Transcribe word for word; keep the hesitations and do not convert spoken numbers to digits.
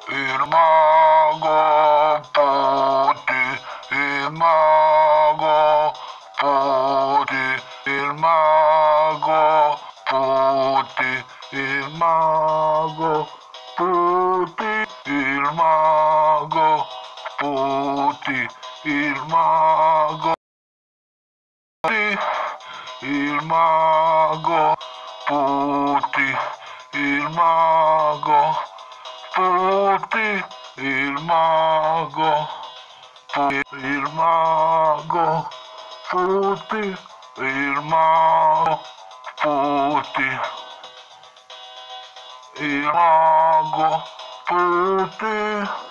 il mago Puti, il mago Puti, il mago Puti, il mago Puti, il mago Puti, il mago Puti, il mago Puti, il mago Puti, il mago Puti, il mago Puti, il mago Puti, il mago Puti.